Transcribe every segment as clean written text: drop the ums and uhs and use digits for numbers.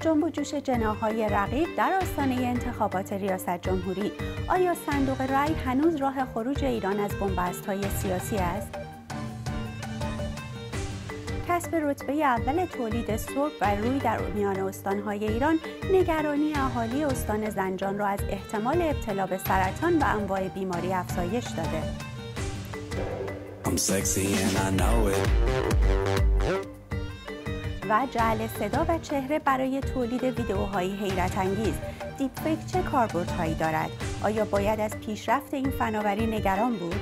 جنب و جوش جناح‌های رقیب در آستانه انتخابات ریاست جمهوری. آیا صندوق رای هنوز راه خروج ایران از بن‌بست‌های سیاسی است؟ کسب رتبه اول تولید سرب و روی در میان استان‌های ایران نگرانی اهالی استان زنجان را از احتمال ابتلا به سرطان و انواع بیماری افزایش داده. و جعل صدا و چهره برای تولید ویدئوهای حیرت انگیز. دیپفیک چه کاربردهایی دارد؟ آیا باید از پیشرفت این فناوری نگران بود؟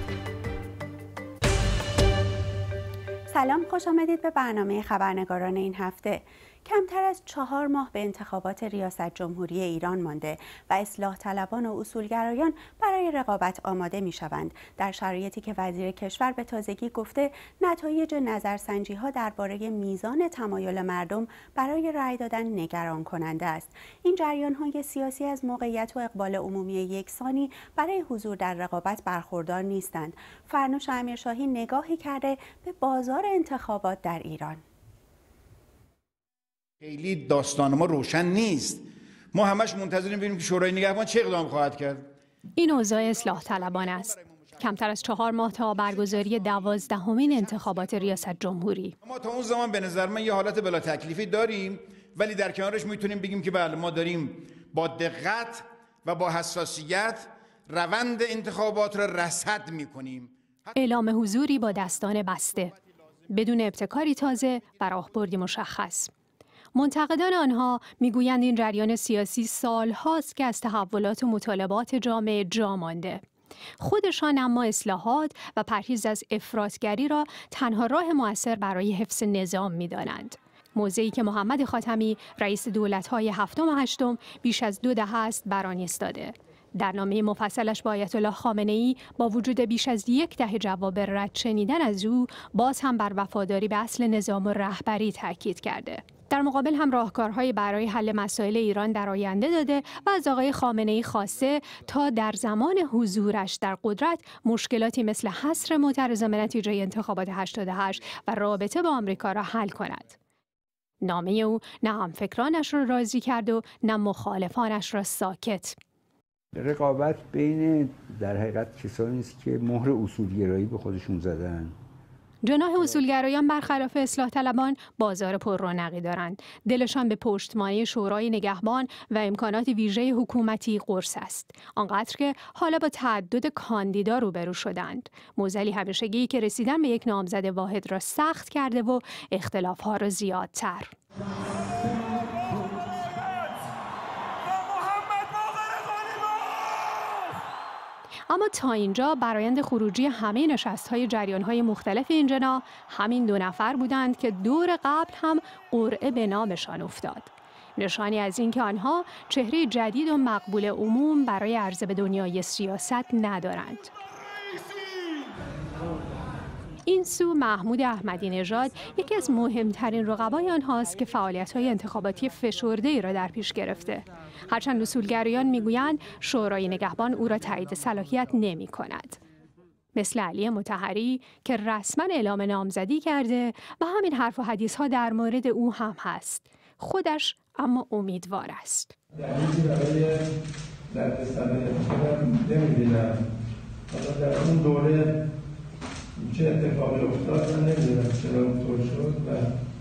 سلام، خوش آمدید به برنامه خبرنگاران این هفته. کمتر از 4 ماه به انتخابات ریاست جمهوری ایران مانده و اصلاح طلبان و اصولگرایان برای رقابت آماده می شوند، در شرایطی که وزیر کشور به تازگی گفته نتایج نظرسنجی‌ها درباره میزان تمایل مردم برای رأی دادن نگران کننده است. این جریان‌های سیاسی از موقعیت و اقبال عمومی یکسانی برای حضور در رقابت برخوردار نیستند. فرنوش امیرشاهی نگاهی کرده به بازار انتخابات در ایران. خیلی داستان ما روشن نیست. ما همش منتظریم ببینیم که شورای نگهبان چه اقدام خواهد کرد. این اوضاع اصلاح طلبان است. کمتر از 4 ماه تا برگزاری 12مین انتخابات ریاست جمهوری. ما تا اون زمان به نظر من یه حالت بلا تکلیفی داریم، ولی در کنارش میتونیم بگیم که بله، ما داریم با دقت و با حساسیت روند انتخابات را رصد میکنیم. اعلام حضوری با دستان بسته، بدون ابتکاری تازه و راهبردی مشخص. منتقدان آنها میگویند این جریان سیاسی سالهاست که از تحولات و مطالبات جامعه جا مانده. خودشان اما اصلاحات و پرهیز از افراطگری را تنها راه مؤثر برای حفظ نظام می‌دانند. موضعی که محمد خاتمی رئیس دولت‌های 7 و 8 بیش از 2 دهه است بر آن ایستاده. در نامه مفصلش با آیت الله خامنه‌ای با وجود بیش از 1 دهه جواب رد شنیدن از او، باز هم بر وفاداری به اصل نظام و رهبری تاکید کرده. در مقابل هم راهکارهایی برای حل مسائل ایران در آینده داده و از آقای خامنه‌ای خواسته تا در زمان حضورش در قدرت مشکلاتی مثل حصر معترضان به نتیجه انتخابات 88 و رابطه با آمریکا را حل کند. نامه او نه همفکرانش را راضی کرد و نه مخالفانش را ساکت. رقابت بین در حقیقت کسانی است که مهر اصولگرایی به خودشون زدن. جناح اصولگرایان برخلاف اصلاح طلبان بازار پر رونقی دارند. دلشان به پشتمانی شورای نگهبان و امکانات ویژه حکومتی قرص است. آنقدر که حالا با تعدد کاندیدا روبرو شدند. معضلی همیشگی که رسیدن به یک نامزد واحد را سخت کرده و اختلاف‌ها را زیادتر. اما تا اینجا برآیند خروجی همه نشست‌های جریان‌های مختلف این جناح همین 2 نفر بودند که دور قبل هم قرعه به نامشان افتاد. نشانی از اینکه آنها چهره جدید و مقبول عموم برای عرضه به دنیای سیاست ندارند. این سو محمود احمدی نژاد یکی از مهمترین رقبای آنهاست که فعالیت‌های انتخاباتی فشرده‌ای را در پیش گرفته. هرچند اصولگرایان میگویند شورای نگهبان او را تایید صلاحیت نمی‌کند. مثل علی مطهری که رسما اعلام نامزدی کرده و همین حرف و حدیث‌ها در مورد او هم هست. خودش اما امیدوار است. در اون دوره چه اتفاقی افتاد من نمیدونم چرا اونطور شد و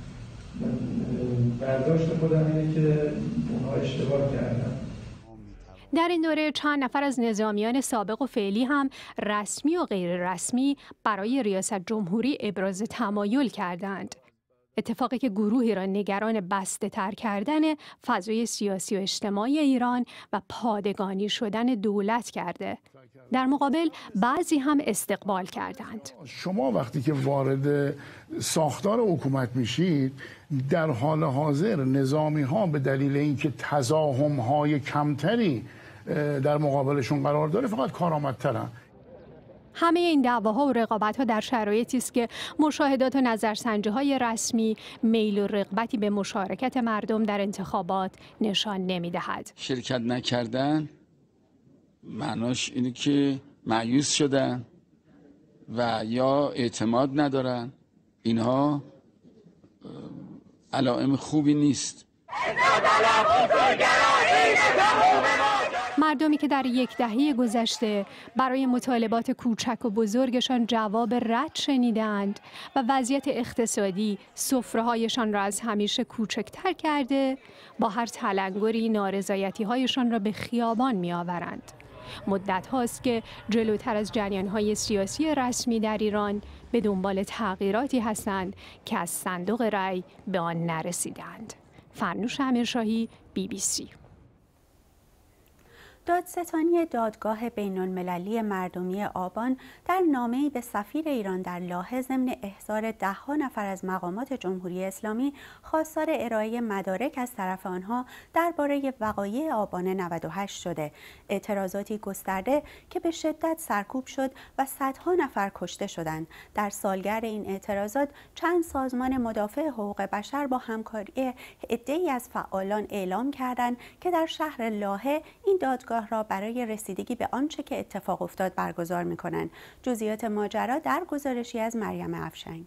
برداشت خودم اینه که اونها اشتباه کردن. در این دوره چند نفر از نظامیان سابق و فعلی هم رسمی و غیر رسمی برای ریاست جمهوری ابراز تمایل کردند. اتفاقی که گروهی را نگران بسته تر کردن فضای سیاسی و اجتماعی ایران و پادگانی شدن دولت کرده. در مقابل بعضی هم استقبال کردند. شما وقتی که وارد ساختار حکومت میشید، در حال حاضر نظامی ها به دلیل اینکه تزاحم های کمتری در مقابلشون قرار داره فقط کارآمدترن. همه این دعواها و رقابت‌ها در شرایطی است که مشاهدات و نظرسنجی‌های رسمی میل و رغبتی به مشارکت مردم در انتخابات نشان نمی‌دهد. شرکت نکردن معناش اینه که مایوس شدن و یا اعتماد ندارن. اینها علائم خوبی نیست. مردمی که در یک دهه گذشته برای مطالبات کوچک و بزرگشان جواب رد شنیدند و وضعیت اقتصادی سفره‌هایشان را از همیشه کوچکتر کرده، با هر تلنگری نارضایتی‌هایشان را به خیابان می‌آورند. مدت هاست که جلوتر از جریان‌های سیاسی رسمی در ایران به دنبال تغییراتی هستند که از صندوق رأی به آن نرسیدند. فرنوش امیرشاهی، BBC. دادستانی دادگاه بین‌المللی مردمی آبان در نامه‌ای به سفیر ایران در لاهه ضمن احضار ده‌ها نفر از مقامات جمهوری اسلامی خواستار ارائه مدارک از طرف آنها درباره وقایع آبان 98 شده. اعتراضاتی گسترده که به شدت سرکوب شد و صدها نفر کشته شدند. در سالگرد این اعتراضات چند سازمان مدافع حقوق بشر با همکاری عده‌ای از فعالان اعلام کردند که در شهر لاهه این دادگاه را برای رسیدگی به آنچه که اتفاق افتاد برگزار می‌کنند. جزئیات ماجرا در گزارشی از مریم افشنگ.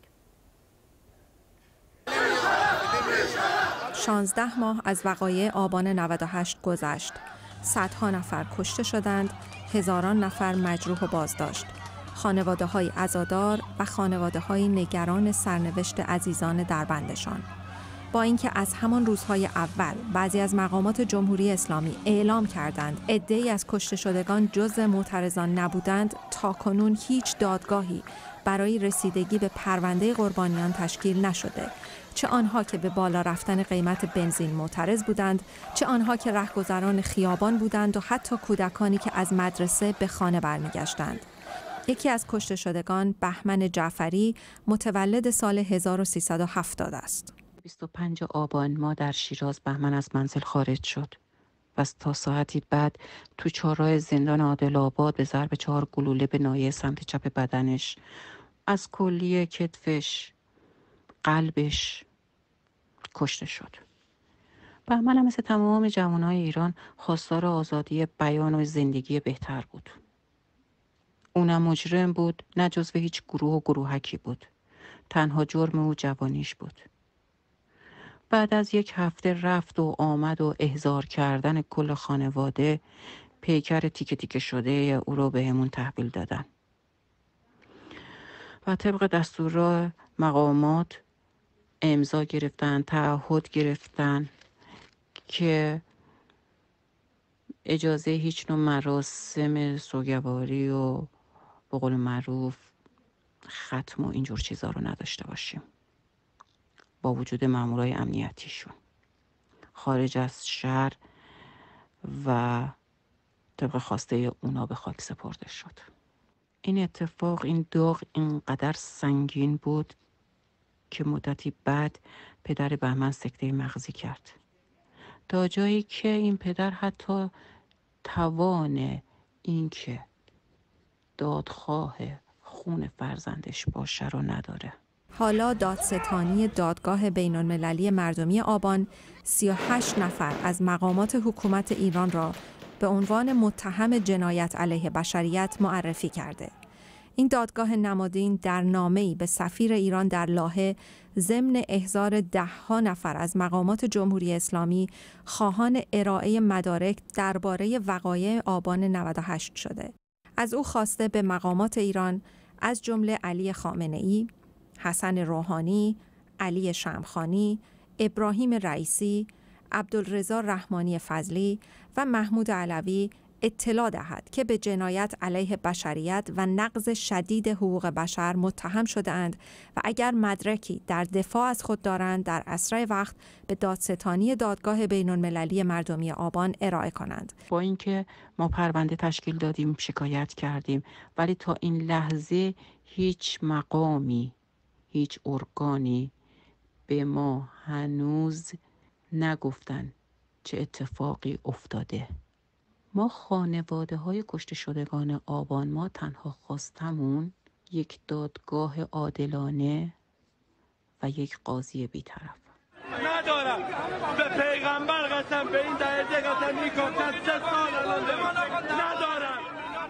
16 ماه از وقایع آبان 98 گذشت. صدها نفر کشته شدند، هزاران نفر مجروح و بازداشت. خانواده‌های عزادار و خانواده‌های نگران سرنوشت عزیزان دربندشان. با اینکه از همان روزهای اول بعضی از مقامات جمهوری اسلامی اعلام کردند عده‌ای از کشته شدگان جزء معترضان نبودند، تاکنون هیچ دادگاهی برای رسیدگی به پرونده قربانیان تشکیل نشده، چه آنها که به بالا رفتن قیمت بنزین معترض بودند، چه آنها که رهگذران خیابان بودند و حتی کودکانی که از مدرسه به خانه برمیگشتند. یکی از کشته شدگان بهمن جعفری متولد سال 1370 است. 25 آبان ما در شیراز بهمن از منزل خارج شد و تا ساعتی بعد تو چهارراه زندان عادل‌آباد به ضرب 4 گلوله به ناحیه سمت چپ بدنش، از کلیه کتفش، قلبش کشته شد. بهمن هم مثل تمام جوانای ایران خواستار آزادی بیان و زندگی بهتر بود. اونم مجرم بود، نه جزو هیچ گروه و گروهکی بود. تنها جرم او جوانیش بود. بعد از 1 هفته رفت و آمد و احضار کردن کل خانواده، پیکر تیکه تیکه شده او رو بهمون تحویل دادن و طبق دستور مقامات امضا گرفتن، تعهد گرفتن که اجازه هیچ نوع مراسم سوگواری و به قول معروف ختم و اینجور چیزا رو نداشته باشیم. با وجود مامورای امنیتیشون خارج از شهر و طبق خواسته اونا به خاک سپرده شد. این اتفاق، این داغ اینقدر سنگین بود که مدتی بعد پدر بهمن سکته مغزی کرد، تا جایی که این پدر حتی توان این که دادخواه خون فرزندش باشه رو نداره. حالا دادستانی دادگاه بین‌المللی مردمی آبان 38 نفر از مقامات حکومت ایران را به عنوان متهم جنایت علیه بشریت معرفی کرده. این دادگاه نمادین در نامه‌ای به سفیر ایران در لاهه ضمن احضار 10 نفر از مقامات جمهوری اسلامی خواهان ارائه مدارک درباره وقایع آبان 98 شده. از او خواسته به مقامات ایران از جمله علی خامنه‌ای، حسن روحانی، علی شمخانی، ابراهیم رئیسی، عبدالرضا رحمانی فضلی و محمود علوی اطلاع دهد که به جنایت علیه بشریت و نقض شدید حقوق بشر متهم شده‌اند و اگر مدرکی در دفاع از خود دارند در اسرع وقت به دادستانی دادگاه بین‌المللی مردمی آبان ارائه کنند. با اینکه ما پرونده تشکیل دادیم، شکایت کردیم، ولی تا این لحظه هیچ مقامی، هیچ ارگانی به ما هنوز نگفتن چه اتفاقی افتاده. ما خانواده های کشته شدگان آبان، ما تنها خواستمون یک دادگاه عادلانه و یک قاضی بی‌طرف. ندارم به پیغمبر قسم، به این دهه قسم میگفتن 3 سال الان ندارم.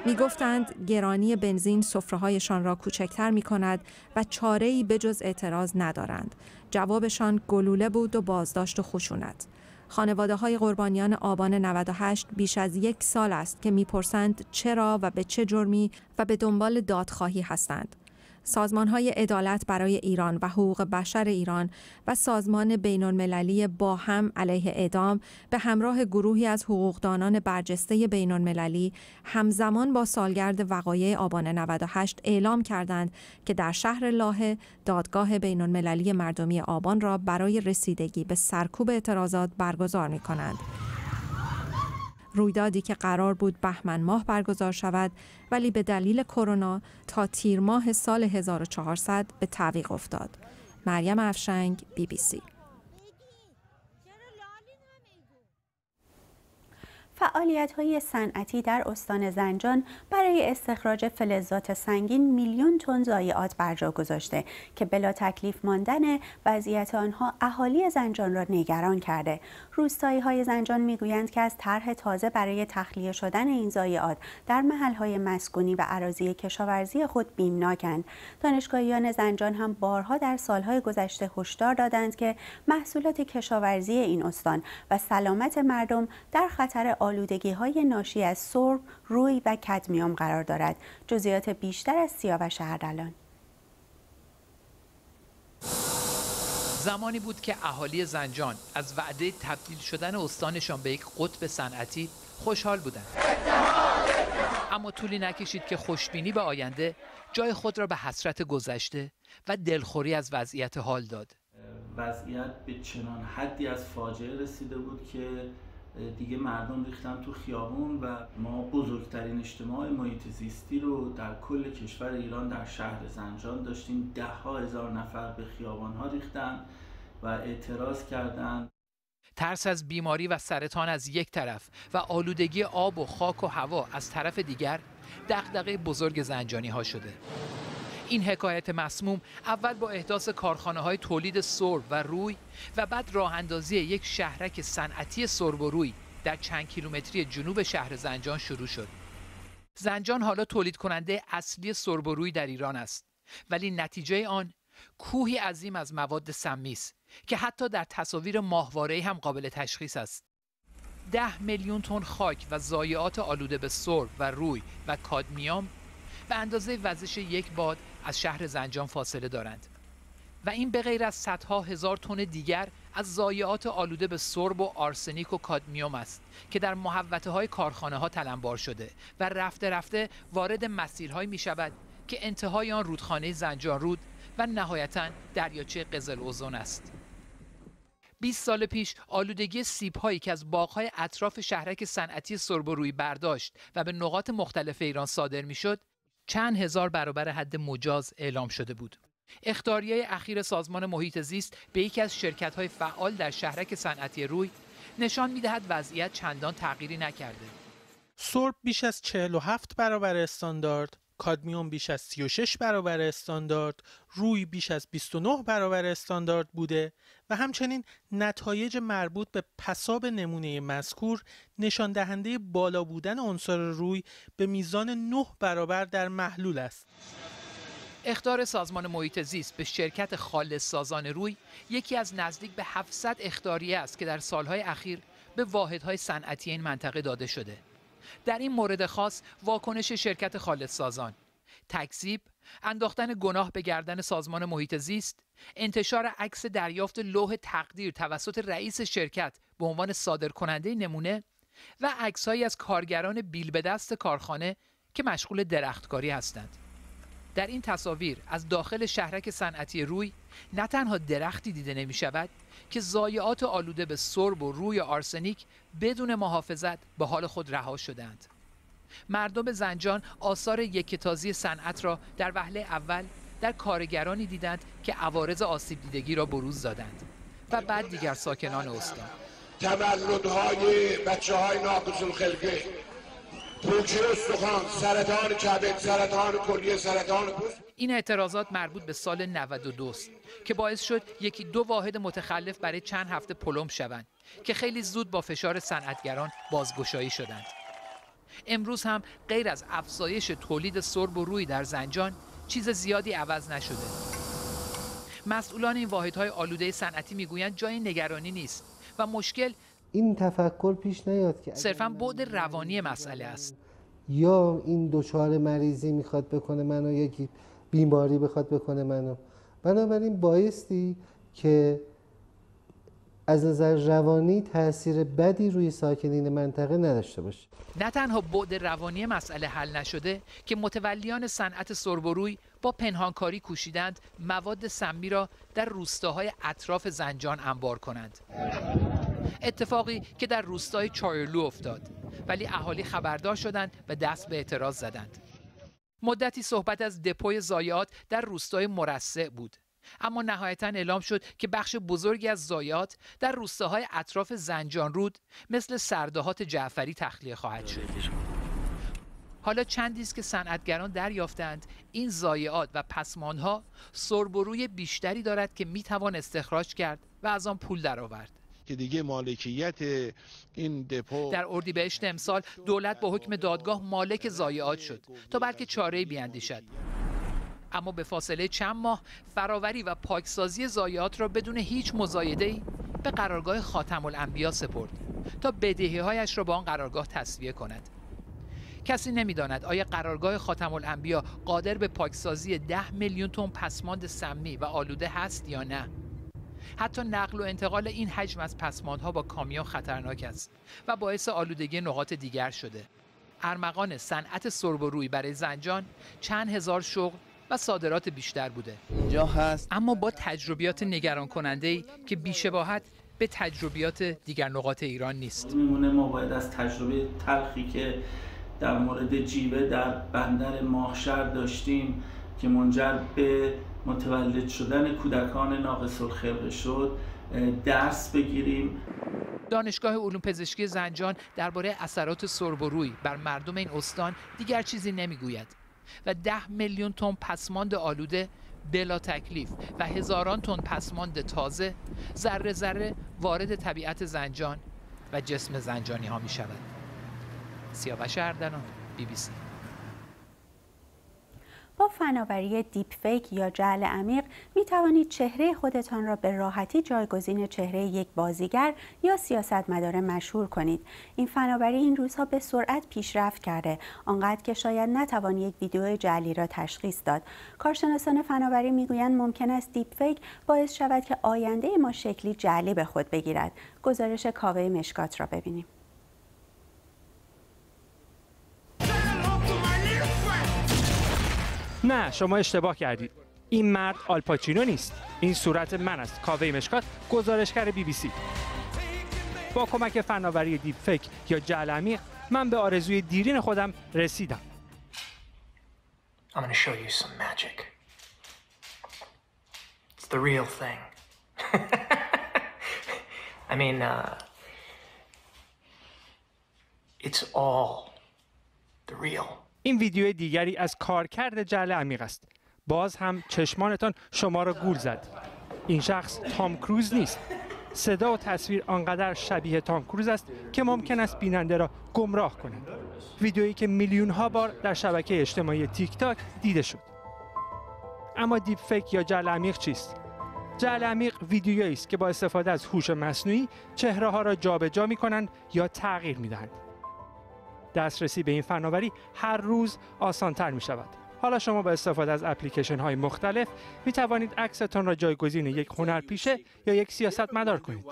می‌گفتند گرانی بنزین سفره‌هایشان را کوچکتر می‌کند و چاره‌ای بجز اعتراض ندارند. جوابشان گلوله بود و بازداشت و خشونت. خانواده‌های قربانیان آبان 98 بیش از 1 سال است که می‌پرسند چرا و به چه جرمی و به دنبال دادخواهی هستند. سازمان‌های عدالت برای ایران و حقوق بشر ایران و سازمان بین‌المللی با هم علیه اعدام به همراه گروهی از حقوقدانان برجسته بین‌المللی همزمان با سالگرد وقایع آبان 98 اعلام کردند که در شهر لاهه دادگاه بین‌المللی مردمی آبان را برای رسیدگی به سرکوب اعتراضات برگزار می‌کنند. رویدادی که قرار بود بهمن ماه برگزار شود ولی به دلیل کرونا تا تیر ماه سال 1400 به تعویق افتاد. مریم افشنگ، BBC. فعالیت‌های صنعتی در استان زنجان برای استخراج فلزات سنگین میلیون تن ضایعات بر جا گذاشته که بلا تکلیف ماندن وضعیت آنها اهالی زنجان را نگران کرده. روستایی‌های زنجان می‌گویند که از طرح تازه برای تخلیه شدن این ضایعات در محل‌های مسکونی و اراضی کشاورزی خود بیمناکند. دانشگاهیان زنجان هم بارها در سال‌های گذشته هشدار دادند که محصولات کشاورزی این استان و سلامت مردم در خطر آلودگی‌های ناشی از سرب، روی و کدمیوم قرار دارد. جزئیات بیشتر از سیاوش اردلان. زمانی بود که اهالی زنجان از وعده تبدیل شدن استانشان به یک قطب صنعتی خوشحال بودند. اما طولی نکشید که خوشبینی به آینده جای خود را به حسرت گذشته و دلخوری از وضعیت حال داد. وضعیت به چنان حدی از فاجعه رسیده بود که دیگه مردم ریختن تو خیابون و ما بزرگترین اجتماع محیط زیستی رو در کل کشور ایران در شهر زنجان داشتیم. 10,000 نفر به خیابان‌ها ریختن و اعتراض کردند. ترس از بیماری و سرطان از یک طرف و آلودگی آب و خاک و هوا از طرف دیگر دغدغه بزرگ زنجانی‌ها شده. این حکایت مسموم اول با احداث کارخانه‌های تولید سرب و روی و بعد راه اندازی یک شهرک صنعتی سرب و روی در چند کیلومتری جنوب شهر زنجان شروع شد. زنجان حالا تولید کننده اصلی سرب و روی در ایران است، ولی نتیجه آن کوهی عظیم از مواد سمی است که حتی در تصاویر ماهواره‌ای هم قابل تشخیص است. 10 میلیون تن خاک و ضایعات آلوده به سرب و روی و کادمیوم به اندازه وزش یک باد از شهر زنجان فاصله دارند و این به غیر از صدها هزار تن دیگر از ضایعات آلوده به سرب و آرسنیک و کادمیوم است که در محوطه‌های کارخانه‌ها تلمبار شده و رفته رفته وارد مسیرهایی می‌شود که انتهای آن رودخانه زنجان رود و نهایتاً دریاچه قزل اوزون است. 20 سال پیش آلودگی سیب‌هایی که از باغ‌های اطراف شهرک صنعتی سرب و روی برداشت و به نقاط مختلف ایران صادر می‌شد، چند هزار برابر حد مجاز اعلام شده بود. اخطاریه اخیر سازمان محیط زیست به یکی از شرکت‌های فعال در شهرک صنعتی روی نشان می‌دهد وضعیت چندان تغییری نکرده. سرب بیش از 47 برابر استاندارد، کادمیوم بیش از 36 برابر استاندارد، روی بیش از 29 برابر استاندارد بوده و همچنین نتایج مربوط به پساب نمونه مذکور نشان دهنده بالا بودن عنصر روی به میزان 9 برابر در محلول است. اخطار سازمان محیط زیست به شرکت خالص سازان روی یکی از نزدیک به 700 اخطاریه است که در سالهای اخیر به واحدهای صنعتی این منطقه داده شده. در این مورد خاص واکنش شرکت خالص سازان، تکذیب، انداختن گناه به گردن سازمان محیط زیست، انتشار عکس دریافت لوح تقدیر توسط رئیس شرکت به عنوان صادرکننده نمونه و عکس‌هایی از کارگران بیل به دست کارخانه که مشغول درختکاری هستند. در این تصاویر از داخل شهرک صنعتی روی نه تنها درختی دیده نمی شود که ضایعات آلوده به سرب و روی آرسنیک بدون محافظت به حال خود رها شدند. مردم زنجان آثار یکتازی صنعت را در وهله اول در کارگرانی دیدند که عوارض آسیب دیدگی را بروز دادند و بعد دیگر ساکنان استان. تولدهای بچه‌های ناقص الخلقه، پوکی استخوان، سرطان کبد، سرطان کلیه، سرطان پوست. این اعتراضات مربوط به سال 92 است که باعث شد یکی دو واحد متخلف برای چند هفته پلم شوند که خیلی زود با فشار صنعتگران بازگشایی شدند. امروز هم غیر از افزایش تولید سرب و روی در زنجان چیز زیادی عوض نشده. مسئولان این واحدهای آلوده صنعتی میگویند جای نگرانی نیست و مشکل این تفکر پیش نیاد که صرفاً بعد روانی مسئله است. یا این دچار مریضی میخواد بکنه منو، یکی بیماری بخواد بکنه منو. بنابراین بایستی که از نظر روانی تأثیر بدی روی ساکنین منطقه نداشته باشه. نه تنها بعد روانی مسئله حل نشده که متولیان صنعت سرب و روی با پنهانکاری کوشیدند مواد سمی را در روستاهای اطراف زنجان انبار کنند. اتفاقی که در روستای چایرلو افتاد، ولی اهالی خبردار شدند و دست به اعتراض زدند. مدتی صحبت از دپوی ضایعات در روستای مرصع بود، اما نهایتاً اعلام شد که بخش بزرگی از ضایعات در روستاهای اطراف زنجانرود مثل سردهات جعفری تخلیه خواهد شد. حالا چندی است که صنعتگران دریافتند این ضایعات و پسماندها سرب و روی بیشتری دارد که میتوان استخراج کرد و از آن پول درآورد. که دیگه مالکیت این دپو در اردیبهشت امسال دولت با حکم دادگاه مالک ضایعات شد تا بلکه چاره‌ای بیاندیشد. اما به فاصله چند ماه فراوری و پاکسازی ضایعات را بدون هیچ مزایده‌ای به قرارگاه خاتم الانبیا سپرد تا بدهی‌هایش را با آن قرارگاه تسویه کند. کسی نمی‌داند آیا قرارگاه خاتم الانبیا قادر به پاکسازی 10 میلیون تن پسماند سمی و آلوده هست یا نه. حتی نقل و انتقال این حجم از پسماندها با کامیون خطرناک است و باعث آلودگی نقاط دیگر شده. ارمغان صنعت سرب و روی برای زنجان چند هزار شغل و صادرات بیشتر بوده. اینجا هست. اما با تجربیات نگران کننده‌ای که بی‌شباهت به تجربیات دیگر نقاط ایران نیست. میمونه ما باید از تجربه تلخی که در مورد جیوه در بندر ماهشهر داشتیم که منجر به متولد شدن کودکان ناقص الخلقه شد درس بگیریم. دانشگاه علوم پزشکی زنجان درباره اثرات سرب و روی بر مردم این استان دیگر چیزی نمیگوید و 10 میلیون تن پسماند آلوده بلا تکلیف و هزاران تن پسماند تازه ذره ذره وارد طبیعت زنجان و جسم زنجانی ها می شود. سیاوش اردلان، BBC. با فناوری دیپ فیک یا جعل عمیق می توانید چهره خودتان را به راحتی جایگزین چهره یک بازیگر یا سیاستمدار مشهور کنید. این فناوری این روزها به سرعت پیشرفت کرده، آنقدر که شاید نتوان یک ویدیو جعلی را تشخیص داد. کارشناسان فناوری میگویند ممکن است دیپ فیک باعث شود که آینده ما شکلی جعلی به خود بگیرد. گزارش کاوه مشکات را ببینیم. نه، شما اشتباه کردید. این مرد آلپاچینو نیست. این صورت من است. کاوه مشکات، گزارشگر BBC. با کمک فناوری دیپ فیک یا جعل عمیق من به آرزوی دیرین خودم رسیدم. I'm going to show you some magic. It's the real thing. I mean, it's all the real. این ویدیو دیگری از کارکرد جعل عمیق است. باز هم چشمانتان شما را گول زد. این شخص تام کروز نیست. صدا و تصویر آنقدر شبیه تام کروز است که ممکن است بیننده را گمراه کند. ویدیویی که میلیون ها بار در شبکه اجتماعی تیک تاک دیده شد. اما دیپ فیک یا جعل عمیق چیست؟ جعل عمیق ویدیویی است که با استفاده از هوش مصنوعی چهره ها را جابجا می‌کنند یا تغییر می‌دهند. دسترسی به این فناوری هر روز آسان‌تر می‌شود. حالا شما با استفاده از اپلیکیشن‌های مختلف می‌توانید عکستان را جایگزین یک هنرپیشه یا یک سیاستمدار کنید.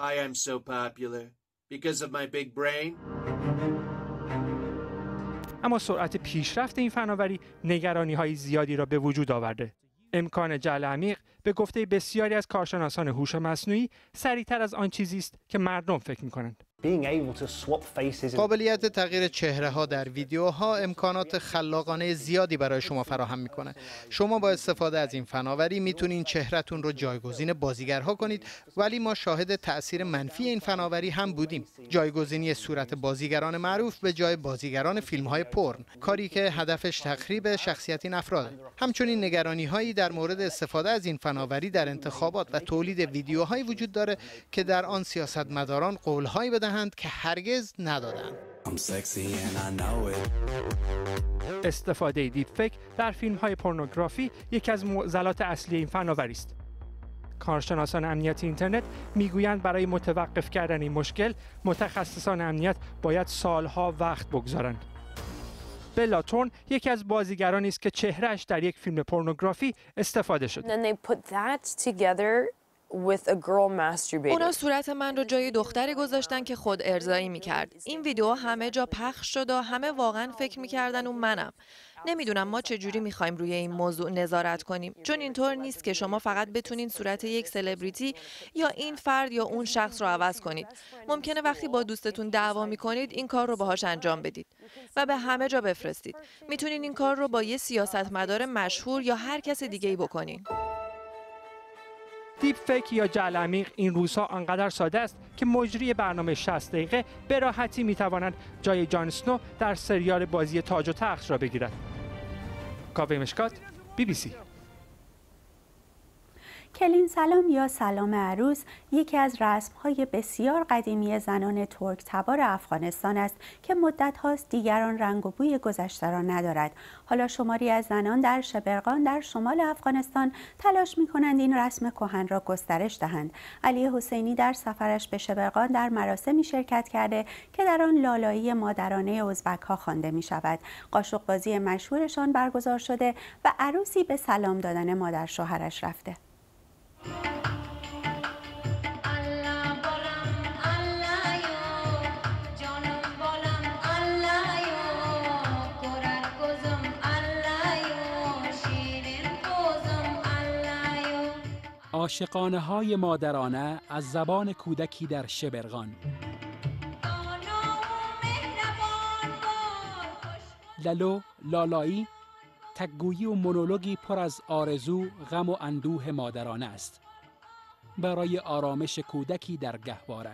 اما سرعت پیشرفت این فناوری نگرانی‌های زیادی را به وجود آورده. امکان جعل عمیق به گفته بسیاری از کارشناسان هوش مصنوعی سریعتر از آن چیزی است که مردم فکر می‌کنند. قابلیت تغییر چهره ها در ویدیوها امکانات خلاقانه زیادی برای شما فراهم میکنه. شما با استفاده از این فناوری میتونین چهرهتون رو جایگزین بازیگرها کنید، ولی ما شاهد تأثیر منفی این فناوری هم بودیم. جایگزینی صورت بازیگران معروف به جای بازیگران فیلم‌های پورن، کاری که هدفش تخریب شخصیت این افراده. همچنین نگرانی‌هایی در مورد استفاده از این فناوری در انتخابات و تولید ویدیوهایی وجود داره که در آن سیاستمداران قول‌هایی بدهند که هرگز ندادند. استفاده دیپ فیک در فیلم‌های پورنوگرافی یکی از معضلات اصلی این فناوری است. کارشناسان امنیتی اینترنت میگویند برای متوقف کردن این مشکل متخصصان امنیت باید سالها وقت بگذارند. بلا تورن یکی از بازیگرانی است که چهرهش در یک فیلم پورنوگرافی استفاده شد. اونا صورت من رو جای دختری گذاشتن که خود ارضایی میکرد. این ویدیو همه جا پخش شد و همه واقعا فکر میکردن اون منم. نمیدونم ما چجوری میخوایم روی این موضوع نظارت کنیم، چون اینطور نیست که شما فقط بتونین صورت یک سلبریتی یا این فرد یا اون شخص رو عوض کنید. ممکنه وقتی با دوستتون دعوا میکنید این کار رو باهاش انجام بدید و به همه جا بفرستید. میتونین این کار رو با یه سیاستمدار مشهور یا هر کس دیگه‌ای بکنین. دیپ فیک یا جعل عمیق این روزها آنقدر ساده است که مجری برنامه 60 دقیقه به راحتی میتوانند جای جان اسنو در سریال بازی تاج و تخت را بگیرد. کاوه مشکات، BBC. کلین سلام یا سلام عروس یکی از رسم‌های بسیار قدیمی زنان ترک تبار افغانستان است که مدت هاست دیگران رنگ و بوی گذشته را ندارد. حالا شماری از زنان در شبرغان در شمال افغانستان تلاش می‌کنند این رسم کهن را گسترش دهند. علی حسینی در سفرش به شبرغان در مراسمی شرکت کرده که در آن لالایی مادرانه ازبک‌ها خوانده می‌شود. قاشق‌بازی مشهورشان برگزار شده و عروسی به سلام دادن مادر شوهرش رفته. عاشقانه‌های مادرانه از زبان کودکی در شبرغان. لالو، لالایی، تکگویی و مونولوگی پر از آرزو، غم و اندوه مادرانه است برای آرامش کودکی در گهواره.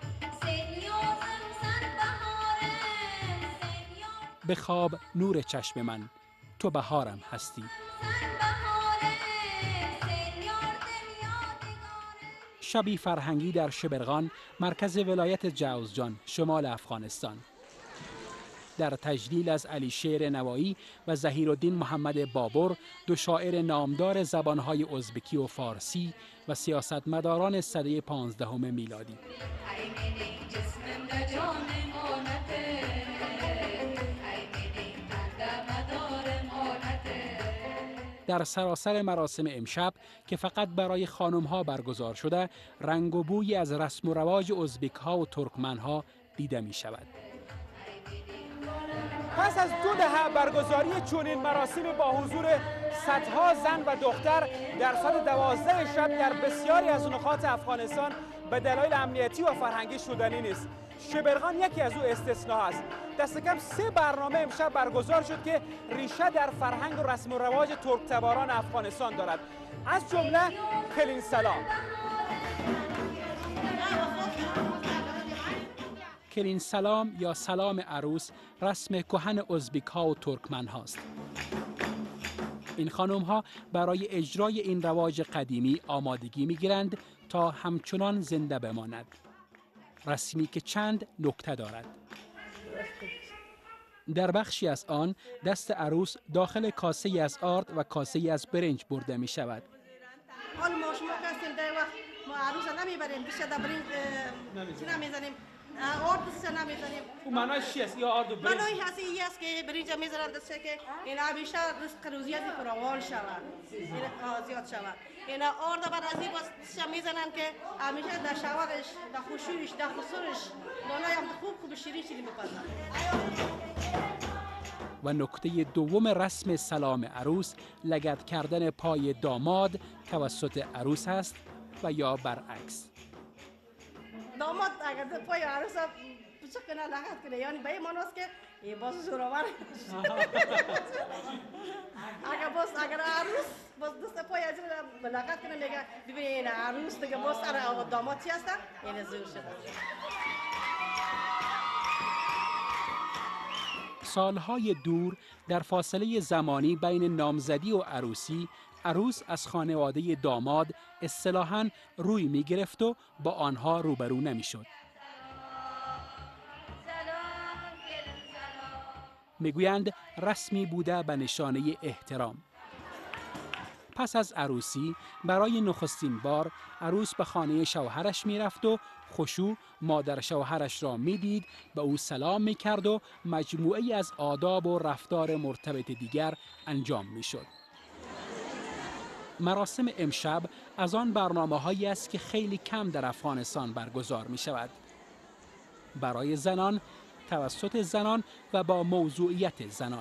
به خواب نور چشم من، تو بهارم هستی. شبی فرهنگی در شبرغان، مرکز ولایت جوزجان، شمال افغانستان. در تجلیل از علی شیر نوایی و ظهیرالدین محمد بابر، دو شاعر نامدار زبانهای ازبکی و فارسی و سیاستمداران سده 15 میلادی. در سراسر مراسم امشب که فقط برای خانم‌ها برگزار شده، رنگ و بویی از رسم و رواج ازبک‌ها و ترکمن‌ها دیده می‌شود. پس از 2 دهه برگزاری چنین مراسم با حضور صدها زن و دختر در ساعت 12 شب در بسیاری از نقاط افغانستان به دلایل امنیتی و فرهنگی شدنی نیست. شبرغان یکی از او استثنا است. دست کم 3 برنامه امشب برگزار شد که ریشه در فرهنگ و رسم و رواج ترک تباران افغانستان دارد، از جمله کلین سلام. کلین سلام یا سلام عروس رسم کهن ازبک‌ها و ترکمن هاست. این خانم‌ها برای اجرای این رواج قدیمی آمادگی می‌گیرند تا همچنان زنده بماند. رسمی که چند نکته دارد. در بخشی از آن دست عروس داخل کاسه از آرد و کاسه از برنج برده می شود. حال ما شما کسیم در وقت ما عروس نمیبریم، بیشتر در برنج چی نمیزنیم، آرد بیشتر نمیزنیم. او معنای چی است یا آرد و برنج؟ معنای هستی این است که برنج میزنند دسته که این همیشه رزق روزیات فراوان شود، این زیاد شود. این آرد بعد از این باز میزنن که همیشه در شوارش، در خوشویش، در خسورش معنای هم خوب شیرین میپزن. و نکته دوم رسم سلام عروس لگد کردن پای داماد توسط عروس است و یا برعکس. داماد اگر پای عروس چه کنه لگد کنه، یعنی به این معناست که این باز زورآور اگر عروس باز دست پای از این لگد کنه میگه ببین این عروس دیگه باز سر داماد چی هست؟ این زور شده. سالهای دور در فاصله زمانی بین نامزدی و عروسی، عروس از خانواده داماد اصطلاحاً روی می گرفت و با آنها روبرو نمی شد. میگویند رسمی بوده به نشانه احترام. پس از عروسی برای نخستین بار عروس به خانه شوهرش میرفت و خشوع مادر شوهرش را میدید، به او سلام میکرد و مجموعه‌ای از آداب و رفتار مرتبط دیگر انجام میشد. مراسم امشب از آن برنامه‌هایی است که خیلی کم در افغانستان برگزار می شود. برای زنان، توسط زنان و با موضوعیت زنان.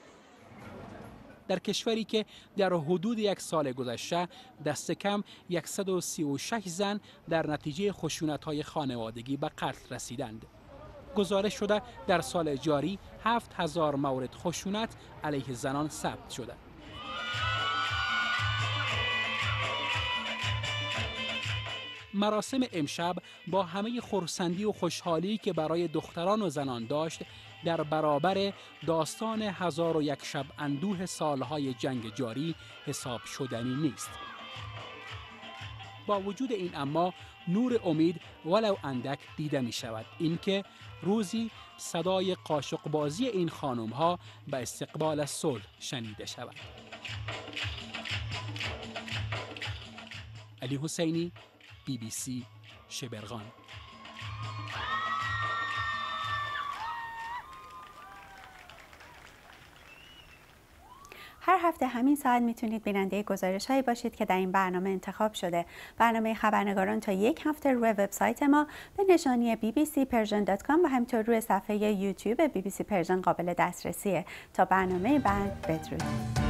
در کشوری که در حدود 1 سال گذشته دست کم 136 زن در نتیجه خشونت‌های خانوادگی به قتل رسیدند. گزارش شده در سال جاری 7000 مورد خشونت علیه زنان ثبت شده. مراسم امشب با همه خرسندی و خوشحالی که برای دختران و زنان داشت، در برابر داستان 1001 شب اندوه سالهای جنگ جاری حساب شدنی نیست. با وجود این اما نور امید ولو اندک دیده می شود، اینکه روزی صدای قاشقبازی این خانم ها به استقبال صلح شنیده شود. علی حسینی، BBC شبرغان. هر هفته همین ساعت میتونید بیننده گزارش‌هایی باشید که در این برنامه انتخاب شده. برنامه خبرنگاران تا یک هفته روی وبسایت ما به نشانی bbcpersian.com و همینطور روی صفحه یوتیوب BBC پرژن قابل دسترسیه. تا برنامه بعد، بدرود.